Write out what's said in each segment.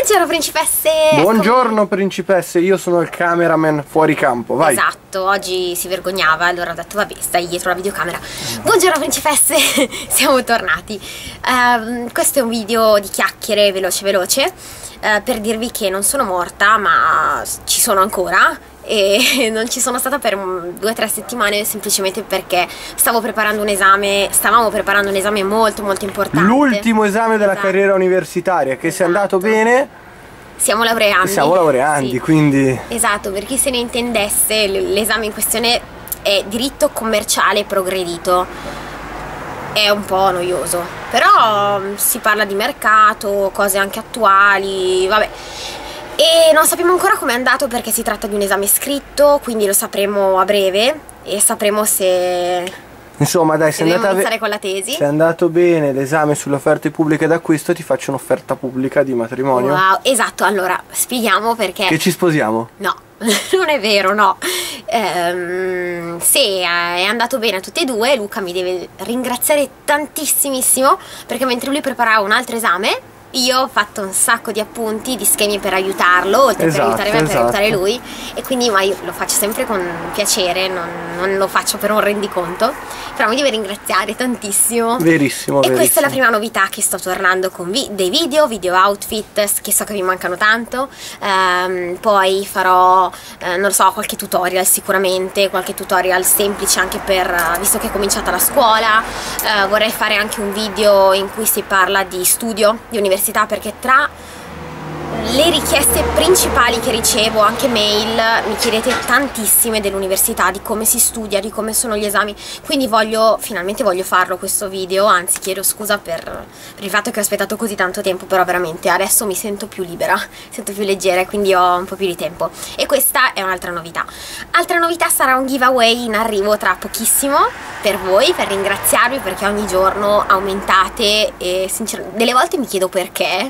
Buongiorno principesse! Buongiorno principesse, io sono il cameraman fuori campo, vai! Esatto, oggi si vergognava, allora ho detto vabbè, stai dietro la videocamera. Buongiorno principesse, siamo tornati. Questo è un video di chiacchiere veloce per dirvi che non sono morta, ma ci sono ancora. E non ci sono stata per 2 o 3 settimane semplicemente perché stavamo preparando un esame molto importante. L'ultimo esame della carriera universitaria che se è andato bene siamo laureandi, sì. Quindi esatto, per chi se ne intendesse, l'esame in questione è diritto commerciale progredito. È un po' noioso, però si parla di mercato, cose anche attuali, vabbè. E non sappiamo ancora com'è andato perché si tratta di un esame scritto, quindi lo sapremo a breve e sapremo se... Insomma dai, se dobbiamo iniziare con la tesi. Se è andato bene l'esame sulle offerte pubbliche d'acquisto, ti faccio un'offerta pubblica di matrimonio. Wow, esatto, allora spieghiamo perché... Che ci sposiamo? No, non è vero, no. Se è andato bene a tutti e due, Luca mi deve ringraziare tantissimissimo perché mentre lui preparava un altro esame io ho fatto un sacco di appunti, di schemi per aiutarlo, oltre per aiutare me, per aiutare lui, e quindi ma io lo faccio sempre con piacere, non lo faccio per un rendiconto, però mi deve ringraziare tantissimo. Verissimo, e questa è la prima novità, che sto tornando con dei video outfit, che so che vi mancano tanto. Poi farò, non lo so, qualche tutorial sicuramente, qualche tutorial semplice anche per, visto che è cominciata la scuola. Vorrei fare anche un video in cui si parla di studio, di università, perché tra le richieste principali che ricevo, anche mail, mi chiedete tantissime dell'università, di come si studia, di come sono gli esami, quindi finalmente voglio farlo questo video, anzi chiedo scusa per il fatto che ho aspettato così tanto tempo, però veramente adesso mi sento più libera, mi sento più leggera e quindi ho un po' più di tempo. E questa è un'altra novità. Altra novità sarà un giveaway in arrivo tra pochissimo per voi, per ringraziarvi perché ogni giorno aumentate e sinceramente delle volte mi chiedo perché.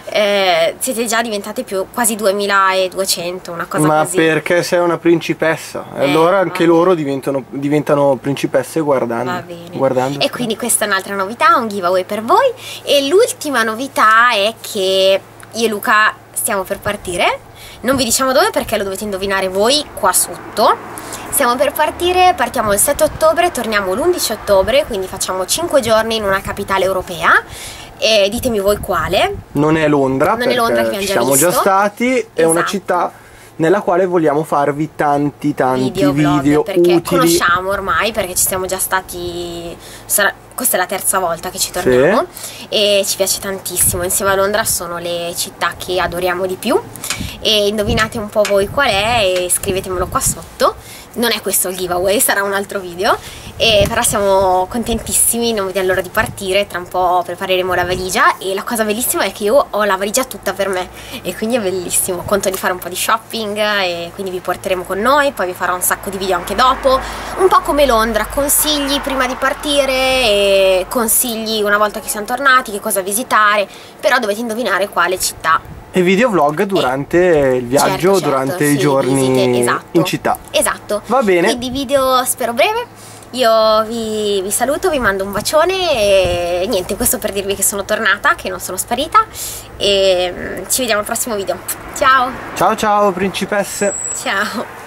Siete già diventate quasi 2200, una cosa così. Ma perché sei una principessa, e allora anche loro diventano principesse guardando. Va bene. E quindi questa è un'altra novità, un giveaway per voi. E l'ultima novità è che io e Luca stiamo per partire. Non vi diciamo dove perché lo dovete indovinare voi qua sotto. Stiamo per partire, partiamo il 7 ottobre, torniamo l'11 ottobre, quindi facciamo 5 giorni in una capitale europea. E ditemi voi quale. Non è Londra, non è Londra, che abbiamo siamo già stati. Esatto. È una città nella quale vogliamo farvi tanti video perché utili. Conosciamo ormai, perché ci siamo già stati. Questa è la terza volta che ci torniamo, sì. E ci piace tantissimo. Insieme a Londra sono le città che adoriamo di più. E indovinate un po' voi qual è e scrivetemelo qua sotto. Non è questo il giveaway, sarà un altro video. Però siamo contentissimi, non vediamo l'ora di partire. Tra un po' prepareremo la valigia. E la cosa bellissima è che io ho la valigia tutta per me, e quindi è bellissimo. Conto di fare un po' di shopping e quindi vi porteremo con noi. Poi vi farò un sacco di video anche dopo, un po' come Londra, consigli prima di partire e consigli una volta che siamo tornati, che cosa visitare. Però dovete indovinare quale città. E videovlog durante il viaggio, certo, durante i giorni visite, esatto, in città. Esatto. Va bene. Quindi video spero breve. Io vi saluto, vi mando un bacione e niente, questo per dirvi che sono tornata, che non sono sparita, e ci vediamo al prossimo video. Ciao! Ciao ciao principesse! Ciao!